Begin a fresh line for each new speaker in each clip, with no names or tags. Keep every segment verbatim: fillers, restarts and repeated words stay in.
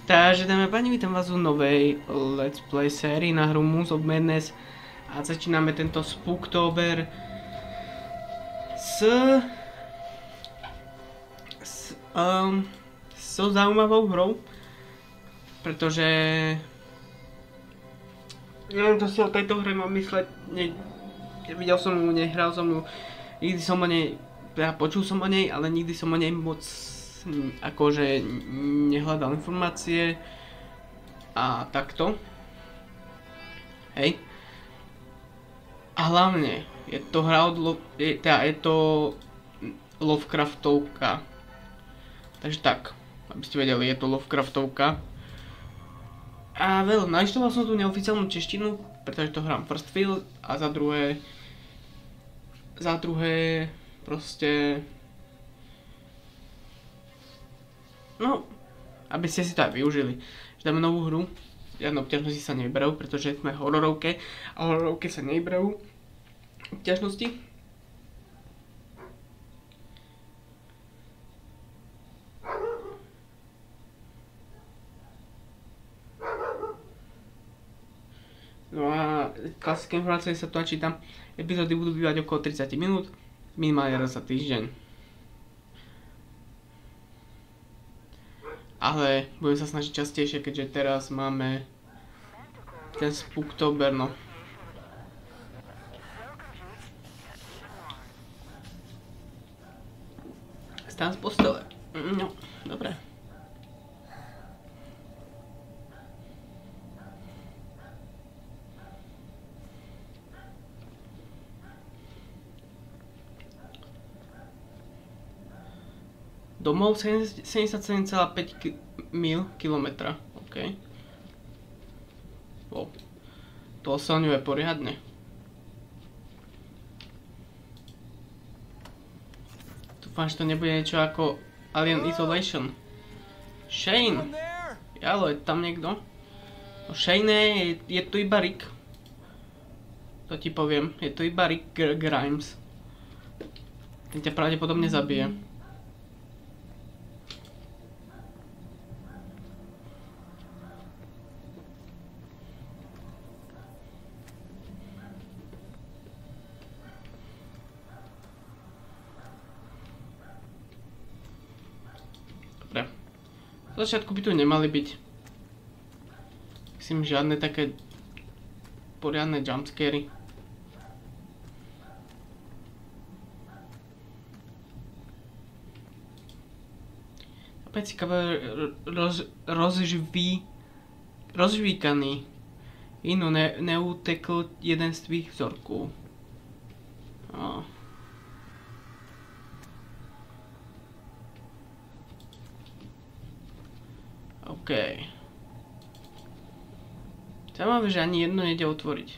Takže dáme a páni, vítam vás v novej Let's Play sérii na hru Moons of Madness a začíname tento Spooktober s... s... Um, so zaujímavou hrou, pretože... Neviem, čo si o tejto hre mám mysleť, ne... videl som ju, nehral som ju, nikdy som o nej, teda počul som o nej, ale nikdy som o nej moc akože nehľadal informácie a takto. Hej. A hlavne je to hra od Lo je, teda je to Lovecraftovka. Takže tak, aby ste vedeli, je to Lovecraftovka. A veľa, nainštaloval som tu neoficiálnu češtinu, pretože to hrám first field a za druhé za druhé proste no, aby ste si to aj využili. Že dáme novú hru, žiadne obťažnosti sa neberú, pretože sme hororovke a hororovke sa neberú obťažnosti. No a klasické informácie sa tu načítam. Epizódy budú bývať okolo tridsať minút, minimálne raz za týždeň. Ale budem sa snažiť častejšie, keďže teraz máme ten Spooktober, no. Stám z postele. No, dobre. Domov sedemdesiatsedem celá päť mil kilometra, ok. Wow. To osilňuje poriadne. Dúfam, že to nebude niečo ako Alien Isolation. Shane! Jalo, je tam niekto? No Shane, je, je to iba Rick. To ti poviem, je to iba Rick Grimes. Ten ťa pravdepodobne zabije. V začiatku by tu nemali byť, myslím, žiadne také poriadne jumpscary. Opäť ciekavé roz, rozžví, rozžvíkaný. Ino ne, neutekl jeden z tvých vzorků. Oh. OK. Zaujímavé, že ani jedno nejde otvoriť.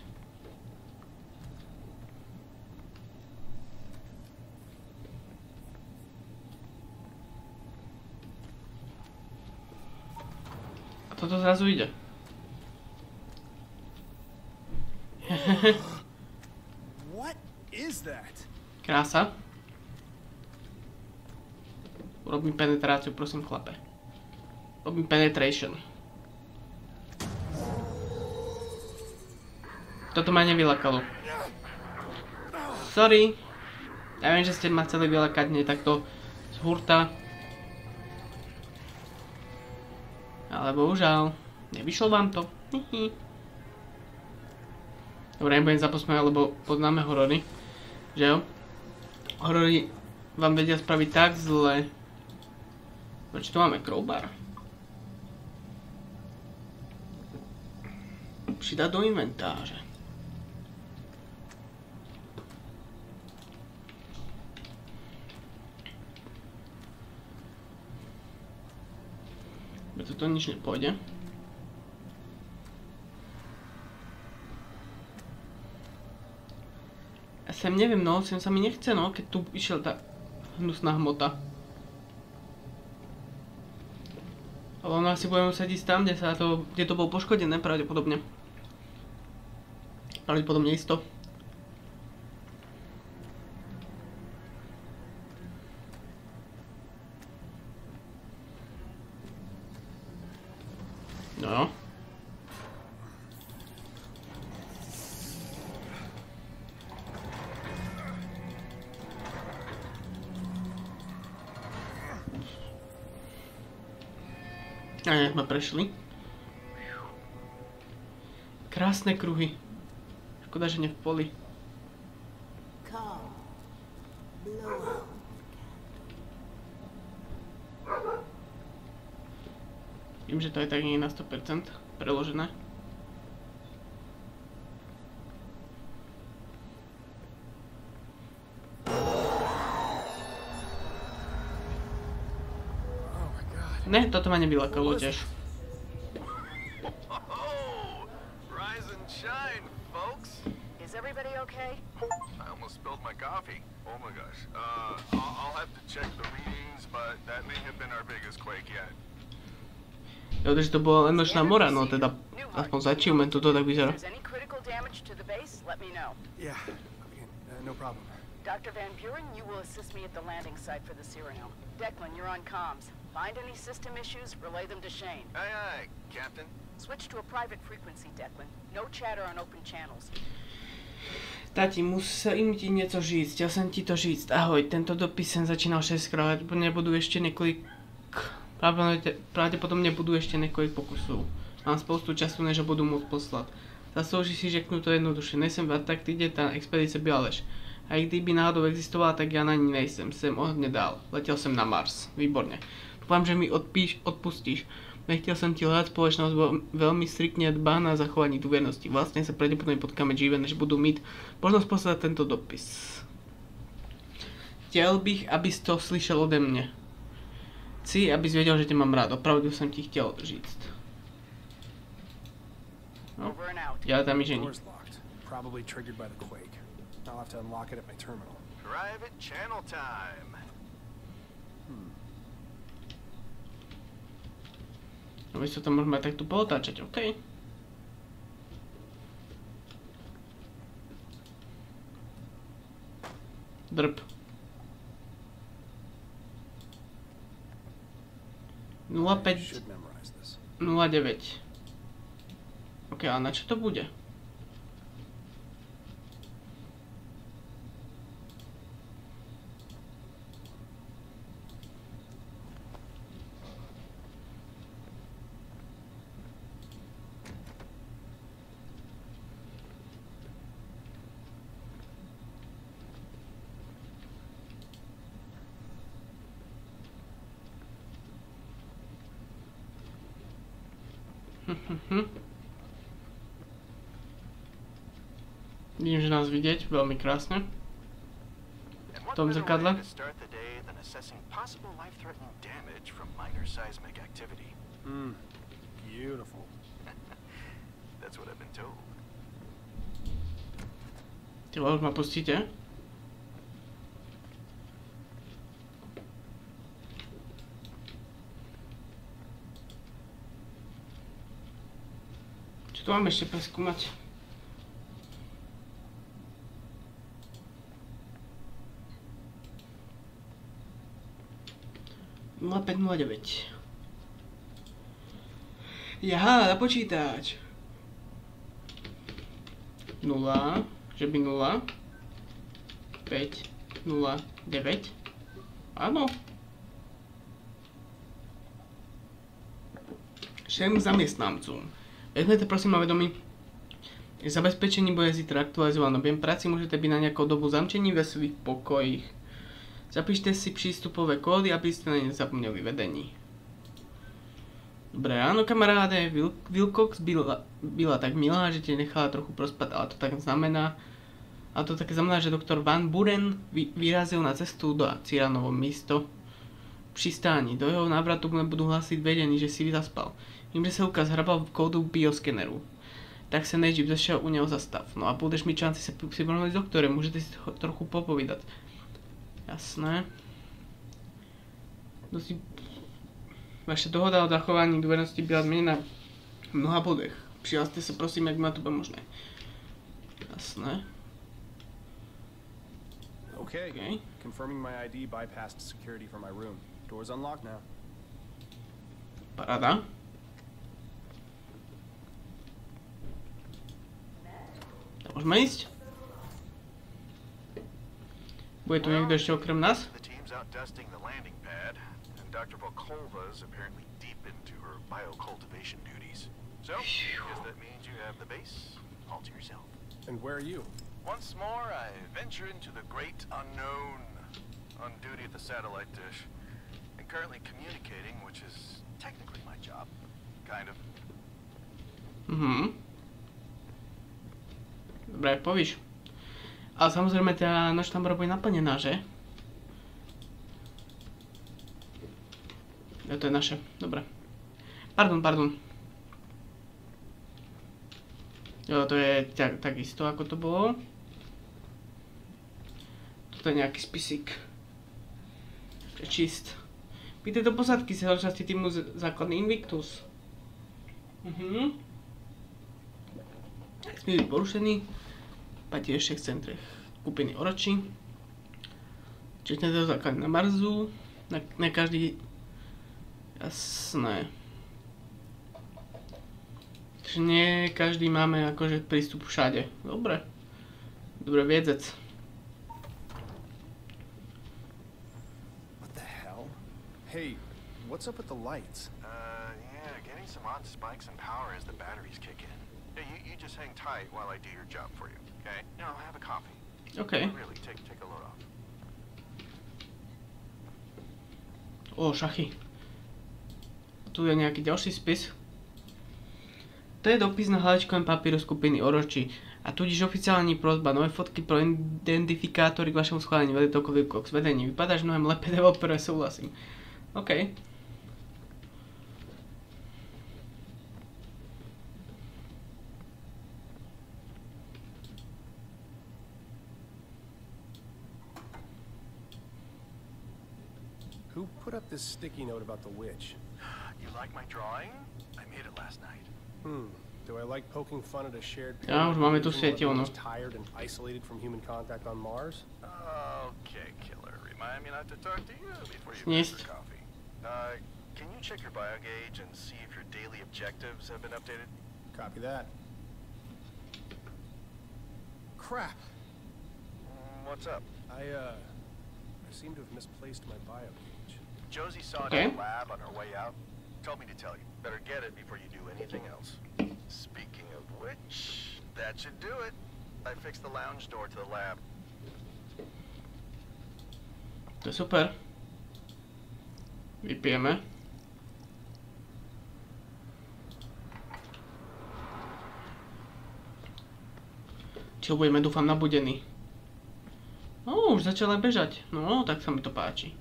A toto zrazu ide.
What is that?
Krása. Urobím penetráciu, prosím, chlape. Robím penetration. Toto ma nevylakalo. Sorry. Ja viem, že ste ma chceli vylakať nie takto z hurta. Ale bohužiaľ, nevyšlo vám to. Dobre, nebudem sa posmievať, lebo poznáme horory. Že jo? Horory vám vedia spraviť tak zle. Prečo tu máme crowbar? Přidať do inventáře. Preto to nič nepôjde. Ja sem neviem, no, sem sa mi nechce, no, keď tu išiel tá hnusná hmota. Ale ono asi budeme musieť ísť tam, kde, sa to, kde to bolo poškodené, pravdepodobne. Pravdepodobne isto. No. A jak sme prešli. Krásne kruhy. Škoda, že nie v poli. Viem, že to aj tak nie je na sto percent preložené. Ne, toto ma nevylákalo tiež.
Rise and shine, folks.
Is everybody okay?
I almost spilled my coffee. Oh my gosh. Uh, I'll, I'll have to check the readings, but that may have been our biggest quake yet.
Jo, takže to bola len nočná mora, no teda aspoň za achievementu to tak vyzerá.
If there's any critical damage to the base, let me know.
Yeah, okay, uh, no problem.
Doctor Van Buren, you will assist me at the landing site for the Cyrano. Declan, you're on comms. Find any system issues, relay them to Shane.
Aye, aye, Captain.
Switch to a private frequency, Declan. No chatter on open channels.
Tati, musím ti něco říct, chtěl jsem ti to říct. Ahoj, tento dopis jsem začínal šestkrát, nebudu ještě několik... Pravděpodobně budu ještě několik pokusů. Mám spoustu času, než ho budu moct poslat. Zaslouží si řeknu to jednoduše, nejsem v Antarktidě, ta expedice byla lež. A i kdyby náhodou existovala, tak já na ní nejsem, jsem o hodně dál. Letěl jsem na Mars, výborně. Doufám, že mi odpíš, odpustíš. Nechtěl jsem ti hledat společnost, velmi striktně dbá na zachování důvěrnosti. Vlastně se pravděpodobně potkáme dříve, než budu mít možnost poslat tento dopis. Chtěl bych, abys to slyšel ode mě. Chci, abys věděl, že tě mám rád. Opravdu jsem ti chtěl říct. No, já tam již není.
Probably triggered by the quake. I'll have to unlock it at my terminal.
Private channel time.
Hmm.
No my sa to môžeme takto pootáčať, OK. Drb. nula päť nula deväť. OK, a na čo to bude? Vidím, že nás vidieť veľmi krásne v tom zrkadle.
Hmm. Beautiful.
That's what I've been told.
Ty už ma pustíte? Čo tu máme ešte preskúmať? nula päť nula deväť. Jaha, na počítač. nula, že by nula, päť, nula, deväť. Áno. Všem zamestnancům. Vezmete prosím na vedomí, zabezpečení bude zítra aktualizováno. Během práci můžete být na nějakou dobu zamčení ve svých pokojích. Zapište si přístupové kódy, abyste na ně zapomněli vedení. Dobré ráno, kamaráde. Wil Wilcox byla, byla tak milá, že tě nechala trochu prospat, ale to tak znamená, a to také znamená, že doktor Van Buren vy, vyrazil na cestu do Cyranovo místo přistání. Do jeho návratu nebudu hlásit vedení, že si zaspal. Vím, že se Lukas hrabal v kódu bioskeneru. Tak se nejdřív zašel u něho zastav. No a budeš mít šanci se si promluvit s doktorem, můžete si to trochu popovídat. Jasné. Dosť... Vaša dohoda o zachování důvěrnosti byla změněna v mnoha bodech. Přihlaste se prosím, jak má to bude možné. Jasné.
Okay.
Okay.
Confirming my I D bypassed security for my room. Door's unlocked now.
Paráda. Môžeme ísť? Bude tu niekto ešte okrem nás?
The team's out dusting the landing pad, and Doctor Volkova is apparently deep into her biocultivation duties. So, I guess that means you have the base all to yourself.
And where are you?
Once more, I venture into the great unknown, on duty at the satellite dish, and currently communicating, which is technically my job, kind of.
Mhm. Dobre, povíš. Ale samozrejme tá nočná mora bude naplnená, že? Ja, to je naše. Dobre. Pardon, pardon. Jo, to je tak, takisto, ako to bolo. Toto je nejaký spisík. Čist. Pýtaj do posádky sa časti týmu základný Invictus. Mhm. Smie byť porušený. Patí ešte v centre skupiny Orochi. Čiže to základ na Marsu. Na, na každý... Jasné. Takže nie každý máme akože prístup všade. Dobre. Dobre viedzec.
What the hell? Hey, what's up with the lights?
Uh, yeah, getting some odd spikes in power as the batteries kick in. Yeah, you, you just hang tight while I do your job for you, okay? Now, have a coffee.
OK.
Really, take, take a load off.
O, šachy. Tu je nejaký ďalší spis. To je dopis na hladečkovém papíru skupiny Orochi. A tudíž oficiálna prosba nové fotky pro identifikátory k vašemu schváleniu vedie tokový k vedení. Vypadáš mnohem lepšie, developer, súhlasím. OK.
Who put up this sticky note about the witch?
You like my drawing? I made it last night.
Hmm. Do I like poking fun at a shared
Ja, už máme tu
illusion while
svietilno.
everyone's tired and isolated from human contact on Mars?
Okay, killer. Remind me not to talk to you before you
Sneezed.
grab your coffee. Uh, can you check your bio gauge and see if your daily objectives have been updated?
Copy that. Crap.
Mm, what's up?
I, uh... I seem to have misplaced my bio gauge.
Josie saw it
Okay.
in the lab on her way out. Told me to tell you. Better get it before you do anything else. Speaking of which, that should do it. I fixed the lounge door to the lab.
To je super. Vypijeme. Čiže budeme, dúfam, nabudení. No, už začala bežať. No, tak sa mi to páči.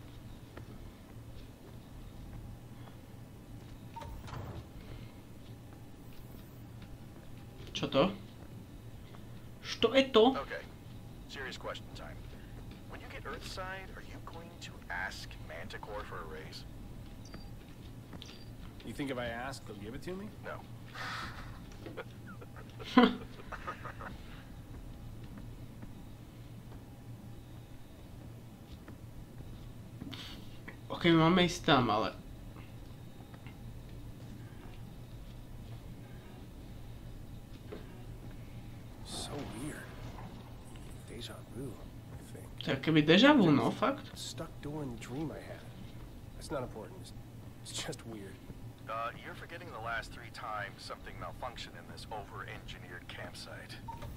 Čo to? Što je to?
Okay, serious question time. When you get Earthside, are you going to ask Manticore for a raise?
You think if I ask, they'll give it to me?
No.
Ok, máme ísť tam, ale...
So weird. Deja vu, I think.
To je keby deja vu, no, fakt.
Stuck doing the dream I had. It's not important. It's, it's just weird.
Uh, you're forgetting the last three times something malfunctioned in this over-engineered campsite.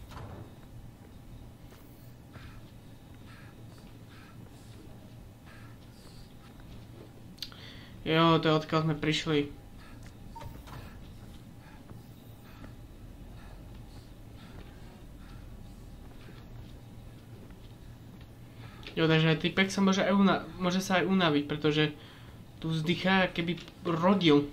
Jo, to je odkiaľ sme prišli. Jo, takže aj typek sa môže, aj una- môže sa aj unaviť, pretože tu vzdychá, keby rodil.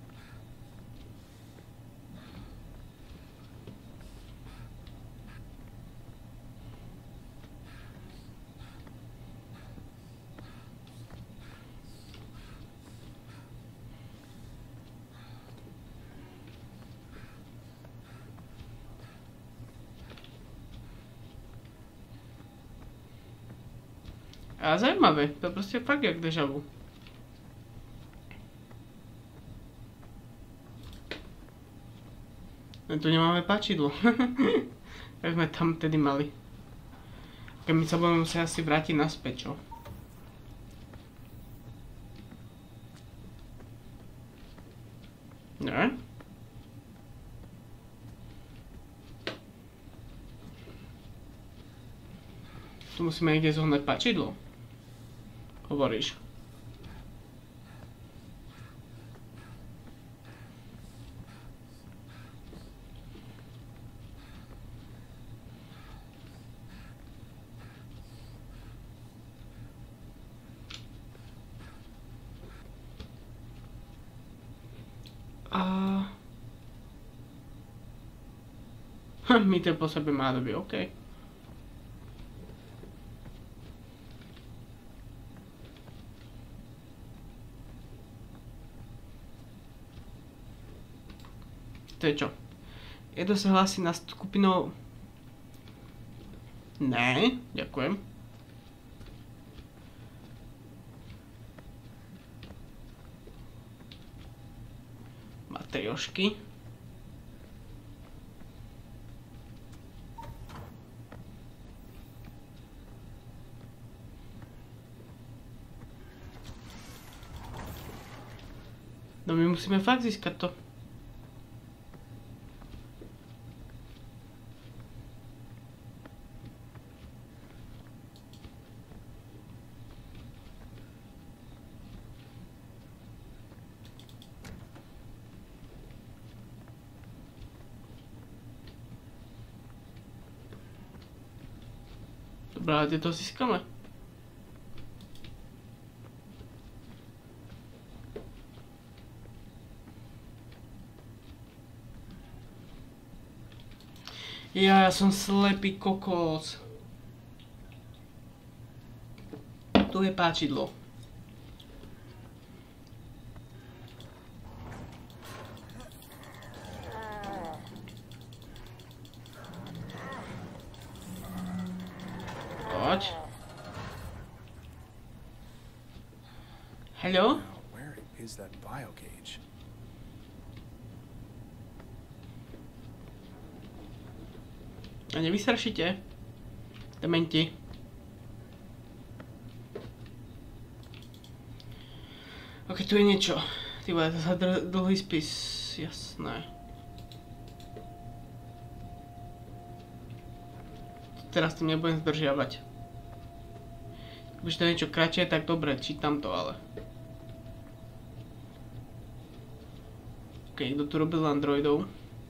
A zajímavé, to je proste fakt jak deja vu. Len tu nemáme páčidlo. Tak sme tam tedy mali. Keď my sa budeme musieť asi vrátiť naspäť, čo? Ne? Tu musíme niekde zohnať pačidlo. Hovoríš. A... Meter po sebe má doby, okej. Okay. To je čo? Edo sa hlási na skupinu... Ne, ďakujem. Matriošky. No my musíme fakt získať to. Dobrá, ale to získame. Ja, ja som slepý kokos. Tu je páčidlo. Poď. Hello?
Where is that biocage?
A nevystrašíte? Dementi. Ok, tu je niečo. Ty vole, to sa dl dlhý spis. Jasné. Teraz tým nebudem zdržiavať. Keď to niečo kratšie, tak dobre, čítam to, ale... Ok, kto tu robil androidov?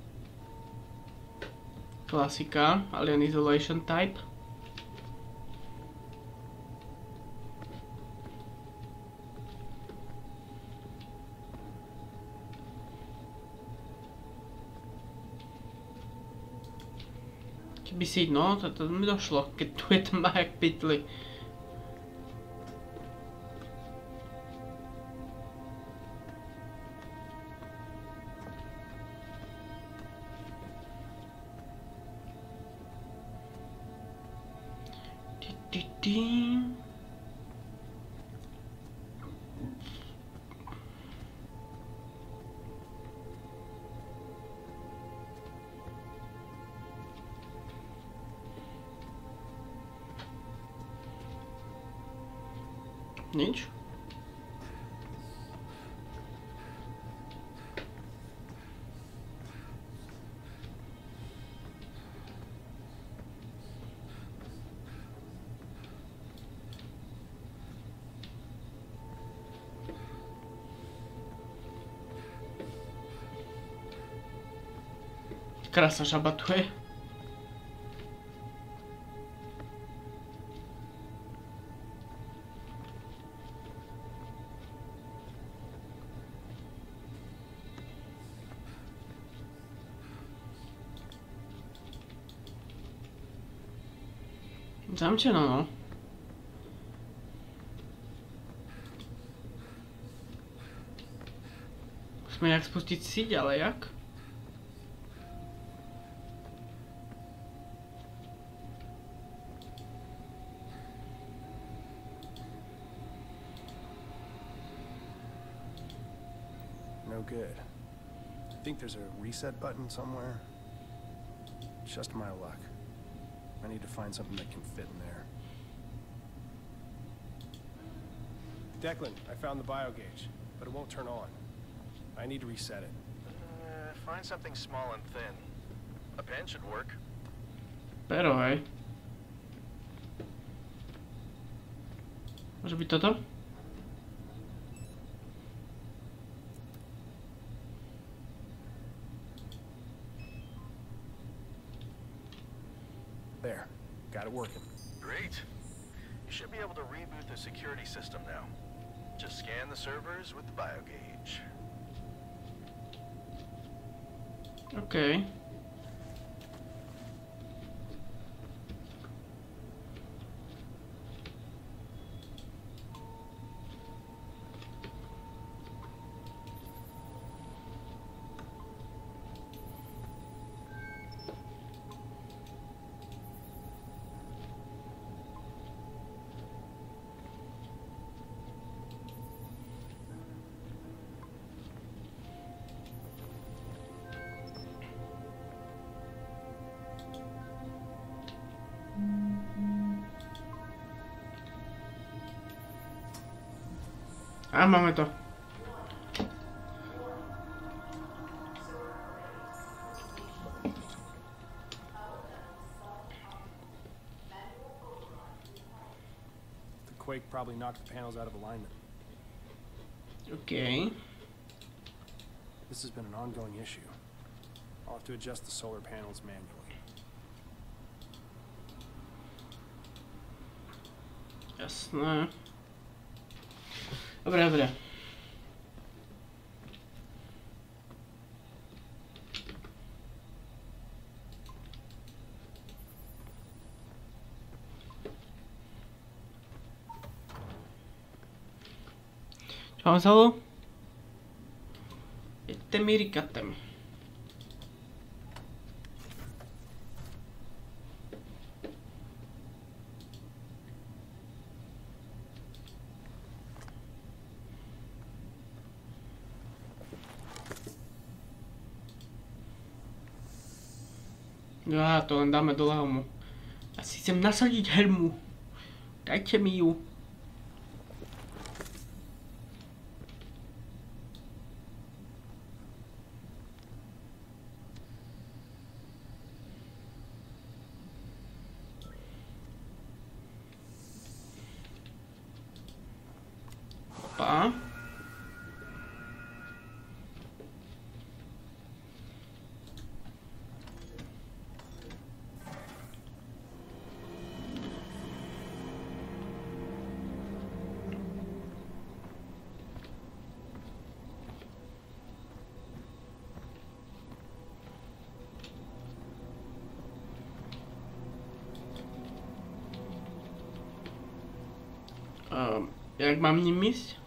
Klasika, Alien Isolation Type. Keby si, no, to, to mi došlo, keď tu je tma jak pytli. Nič? Krásna žaba tu je. Zamčeno, no. Musíme jak spustiť síť, ale jak?
No good. I think there's a reset button somewhere. Just my luck. I need to find something that can fit in there. Declan, I found the biogauge, but it won't turn on. I need to reset it.
Uh, find something small and thin. A pen should work.
Pero hej. Môže byť toto?
There. Got it working.
Great. You should be able to reboot the security system now. Just scan the servers with the biogauge.
Okay. A máme to.
The quake probably knocked the panels out of alignment.
Okay.
This has been an ongoing issue. I'll have to adjust the solar panels manually.
Jasné. Dobre, dobre. Čo vám stalo? Jeďte mi rikatem. No a to len dáme do helmu. Ja si chcem nasadiť helmu. Dajte mi ju. Opa. Um, jak mám ním ísť?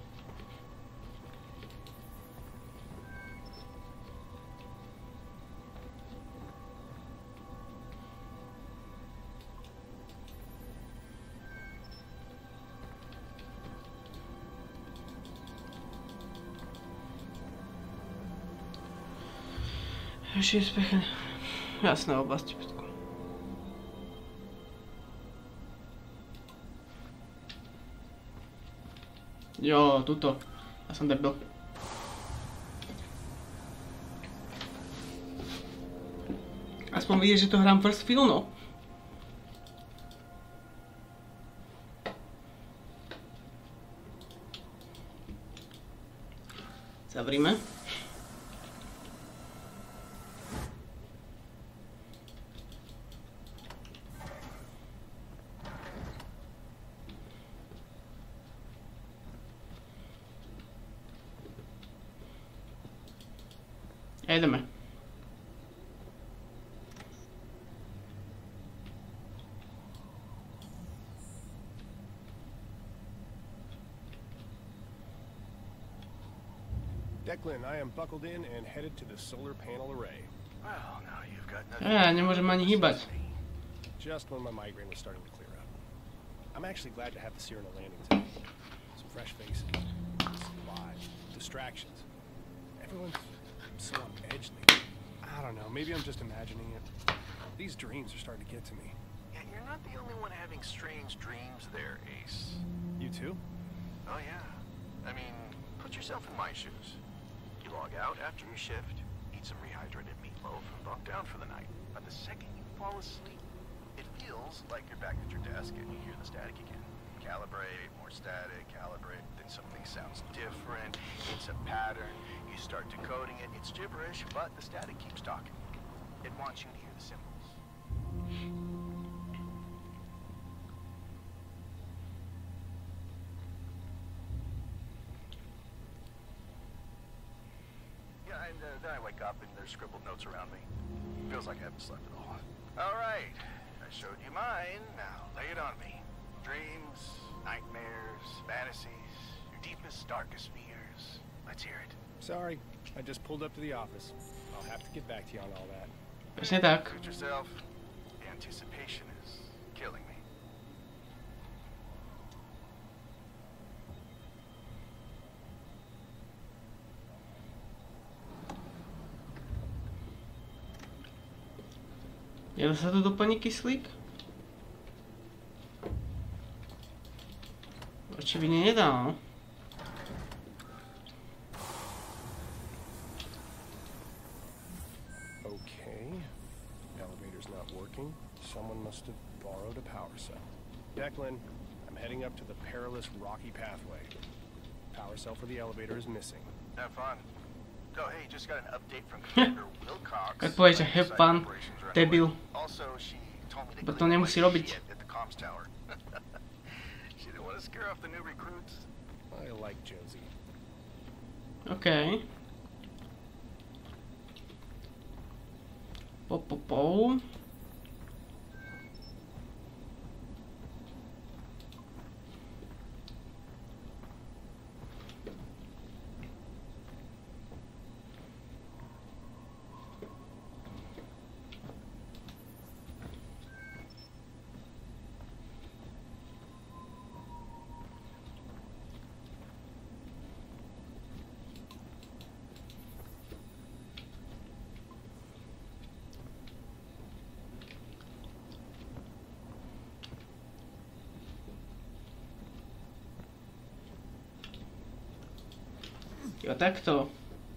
Ešte je spechan. Jasné oblasti, Petko. Jo, tuto. Ja som debil. Aspoň vidíš, že to hrám first feel, no. Zavrime. Ideme.
Declan, I am buckled in and headed to the solar panel array.
Well, now you've got nothing.
Ja, nemôžem ani hýbať.
Just when my migraine was starting to clear up. I'm actually glad to have the Cyrano landing today. Some fresh faces, some lives, distractions. Everyone's so on edge lately. I don't know, maybe I'm just imagining it. These dreams are starting to get to me.
Yeah, you're not the only one having strange dreams there, Ace.
You too?
Oh yeah. I mean, put yourself in my shoes. You log out after your shift, eat some rehydrated meatloaf, and bunk down for the night. But the second you fall asleep, it feels like you're back at your desk and you hear the static again. Calibrate, more static, calibrate, then something sounds different. It's a pattern. You start decoding it. It's gibberish, but the static keeps talking. It wants you to hear the symbols. Yeah, and uh, then I wake up and there's scribbled notes around me. Feels like I haven't slept at all. All right, I showed you mine. Now lay it on me. Dreams, nightmares, fantasies, your deepest, darkest fears. Let's hear it.
Sorry, I just pulled up to the office. I'll have to get back to you on all that.
Presne tak.
Suit yourself. The anticipation is killing me.
Nedá sa tu doplniť kyslík? Očividne nedá, no.
Okay. Elevator's not working. Someone must have borrowed a power cell. Declan, I'm heading up to the perilous rocky pathway. Power cell for the elevator is missing.
Have fun. Oh, hey, just got an update from Commander Wilcox.
Keď povieš, že have fun, debil.
Also, she told me to
Bo to
clean
nemusí
my
robiť.
shit at the comms tower. She didn't want to scare off the new recruits.
I like Josie.
OK. Po, po, po. Jo, takto.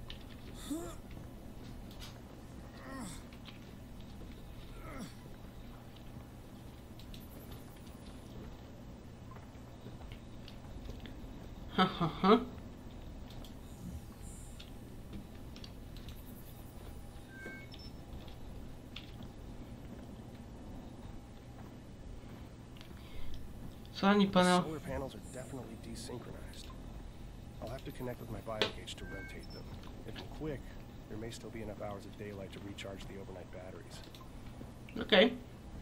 Ha, ha, ha. Solárny panel.
Solar panels are definitely desynchronized. I'll have to connect with my biogauge to rotate them. If I'm quick, there may still be enough hours of daylight to recharge the overnight batteries.
OK.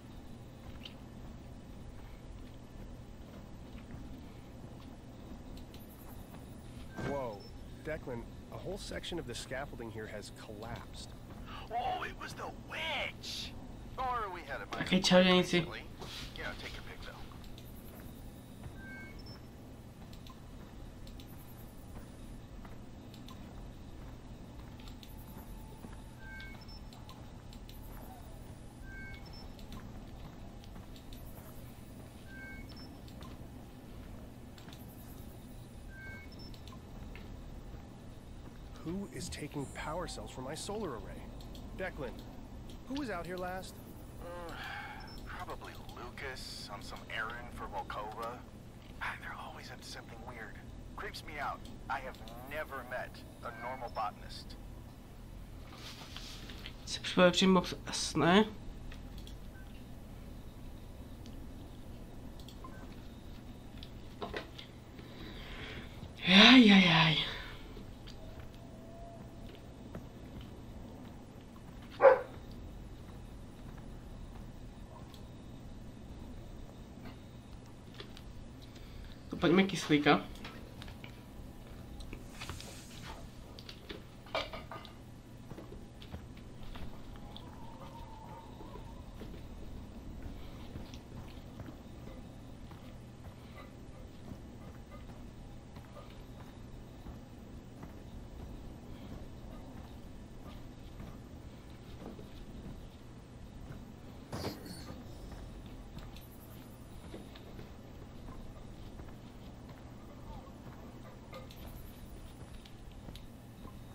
Whoa, Declan, a whole section of the scaffolding here has collapsed.
Oh, it was the witch! Or we had it.
Také čarodejnici.
Yeah, take your pick, though.
Who is taking power cells from my solar array? Declan, who was out here last?
Uh, probably Lucas on some errand for Volkova. Ah, they're always up to something weird. Creeps me out. I have never met a normal botanist.
Si připravuje přímo jasné. Jaj, jaj, jaj. Poďme kyslíka.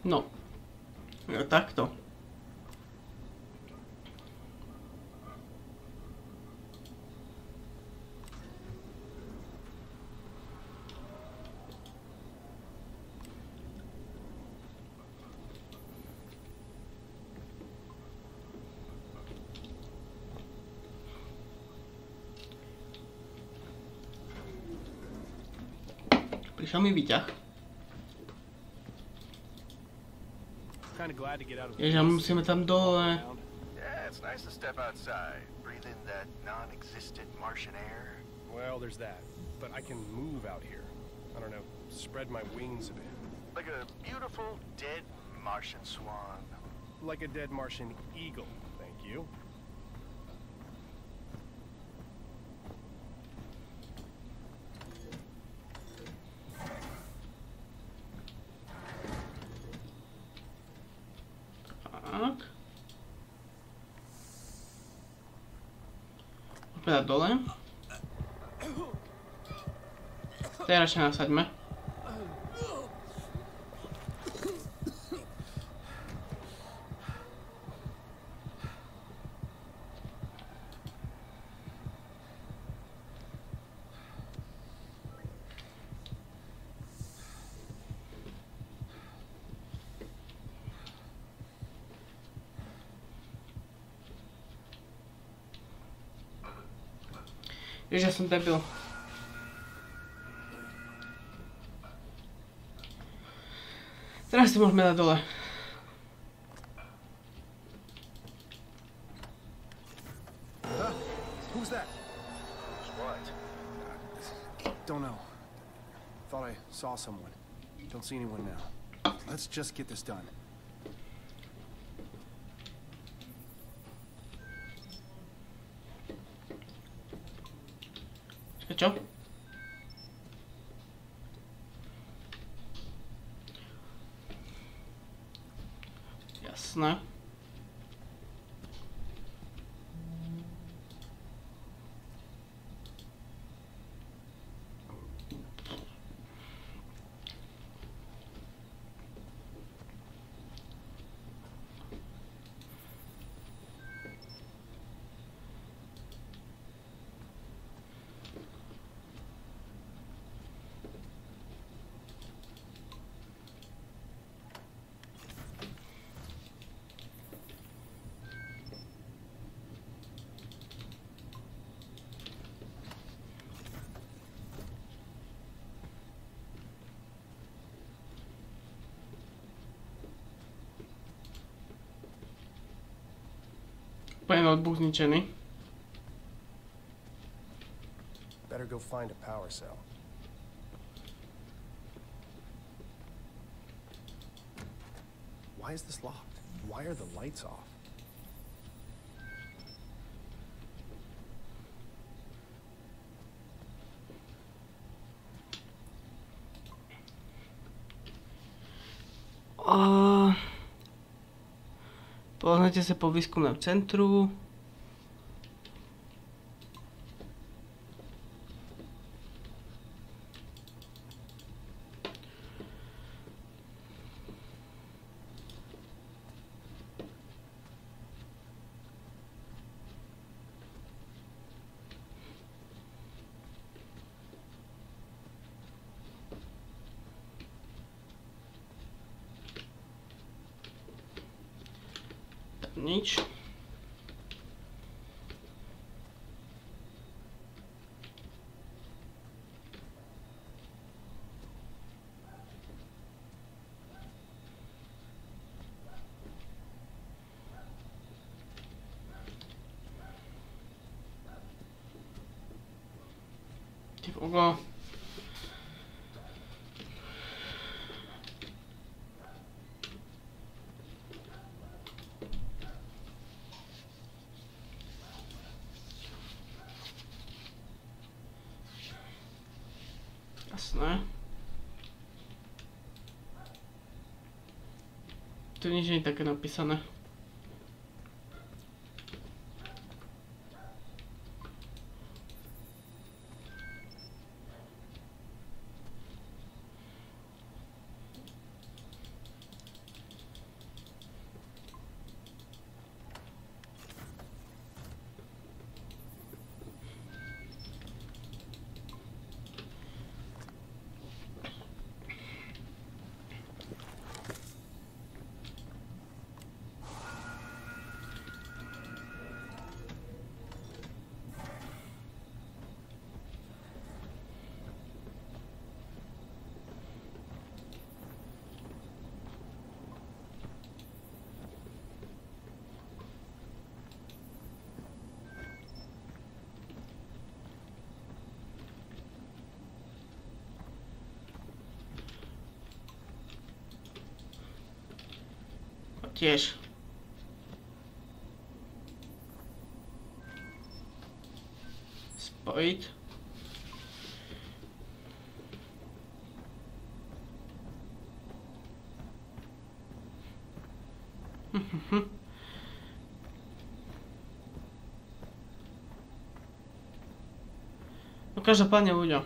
No. Ja, takto. Prišiel mi výťah.
Kind of glad to get out of the
Ježiš, musíme tam dole.
Yeah, it's nice to step outside, breathe in that non-existent Martian air.
Well, there's that. But I can move out here. I don't know, spread my wings a bit.
Like a beautiful, dead Martian swan.
Like a dead Martian eagle, thank you.
Tak. Poďme dole. Teraz ešte nasaďme. Ježiš, ja som debil. Teraz si môžeme dať dole.
Huh? Who's that?
What?
Don't know. Thought I saw someone. Don't see anyone now. Let's just get this done.
Čo? Jasné. Úplne notebook zničený.
Better go find a power cell. Why is this locked? Why are the lights off?
Uh, Poznajte sa po výskumnom centru. Nič. Ty vole. Jasné. Tu nič nie je také napísané. tiež. Spojiť. No každopádne ľudia.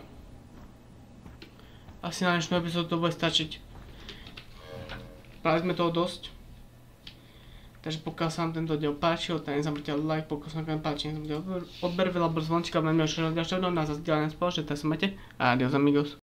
Asi na dnešnú epizódu to bude stačiť. Prali sme toho dosť. Takže pokiaľ sa vám tento diel páčil, tak nezabudnite like, pokiaľ sa vám páči, nezabudnite odber, veľa bol zvončíka, veľmi ošeho ďalšieho, na zazdieľanie spoločne, tak sa majte a adios amigos.